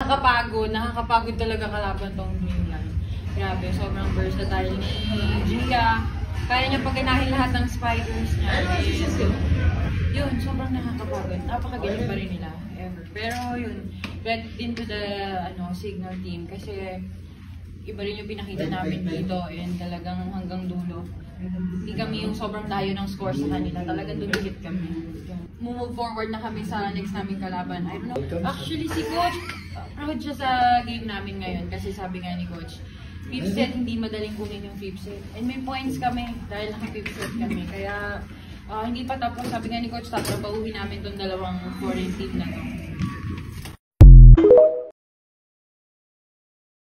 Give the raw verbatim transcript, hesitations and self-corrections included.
nakakapagod. Nakakapagod talaga kalaban tong Creamline. Grabe, sobrang versatile ni Gia. Kaya niya pagkinahin lahat ng spikers niya. Yun, sobrang nakakapagod. Napakagaling pa rin nila. Ever. Pero yun, credit din to the ano, Cignal team kasi iba rin yung pinakita namin dito and talagang hanggang dulo. Hindi kami yung sobrang tayo ng score sa kanila. Talagang dumikit kami. Move forward na kami sa next naming kalaban. I don't know. Actually, si Coach, proud siya sa game namin ngayon kasi sabi nga ni Coach, fifth set, hindi madaling kunin yung fifth set. And may points kami dahil naka-fifth set kami. Kaya uh, hindi pa tapos. Sabi nga ni Coach, tatrabahuhin namin itong dalawang foreign team na to.